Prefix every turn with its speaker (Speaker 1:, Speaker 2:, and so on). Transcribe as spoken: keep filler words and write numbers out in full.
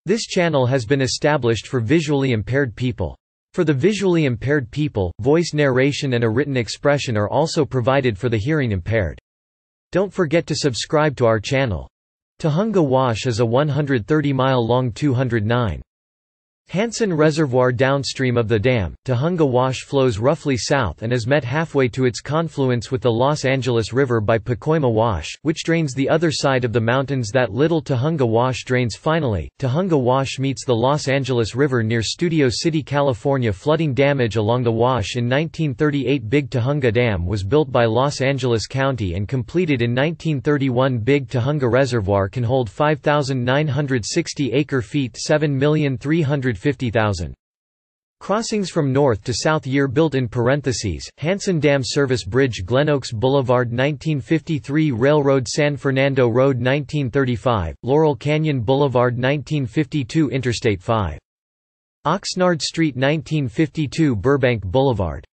Speaker 1: This channel has been established for visually impaired people. For the visually impaired people, voice narration and a written expression are also provided for the hearing impaired. Don't forget to subscribe to our channel. Tujunga Wash is a one hundred thirty mile long two hundred nine Hansen Reservoir. Downstream of the dam, Tujunga Wash flows roughly south and is met halfway to its confluence with the Los Angeles River by Pacoima Wash, which drains the other side of the mountains that Little Tujunga Wash drains. Finally, Tujunga Wash meets the Los Angeles River near Studio City, California. Flooding damage along the wash. In nineteen thirty-eight, Big Tujunga Dam was built by Los Angeles County and completed in nineteen thirty-one. Big Tujunga Reservoir can hold five thousand nine hundred sixty acre-feet, seven million three hundred fifty thousand. Crossings from north to south. Year built in parentheses, Hansen Dam Service Bridge, Glen Oaks Boulevard nineteen fifty-three, Railroad San Fernando Road nineteen thirty-five, Laurel Canyon Boulevard nineteen fifty-two, Interstate five. Oxnard Street nineteen fifty-two, Burbank Boulevard.